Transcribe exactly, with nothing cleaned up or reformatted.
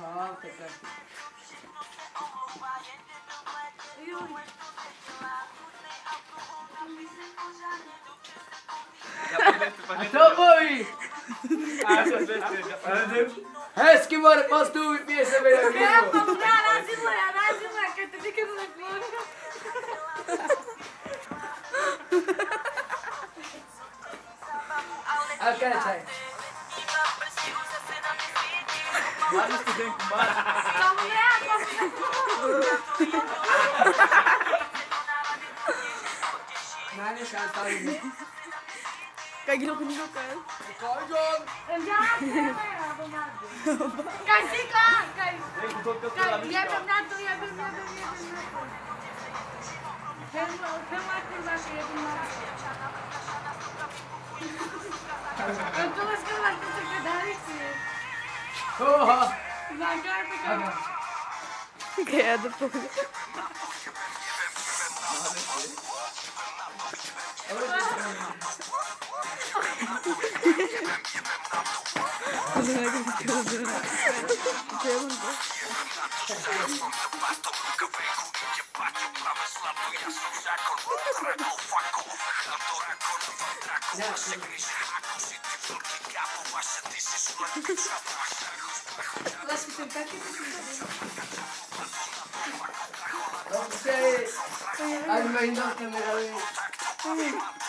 हाँ तो कर Então, boy! है इसकी बार पास तू भी पिए से मेरा क्या पकड़ा राजी में राजी में कहते दिखे तो आ क्या चाहिए Vários que vem com bar. Vamos lá, vamos ना नहीं शांत आओ Kaya ginawa ko nito ka. कौन जोन Kasi ka! Kay... Vem com todo o teu Kay... amigo. Yabim na to, yabim, yabim, yabim na to. Hem, hem akıl bak, yabim na to. Ang tumas ka lang kung sa kadari siya. हो हाँ Lagar pa ka. Kaya ito po. Ano nga yung ito? Diyan mo. Let's get back in okay आज मैं इंदौर से मेरा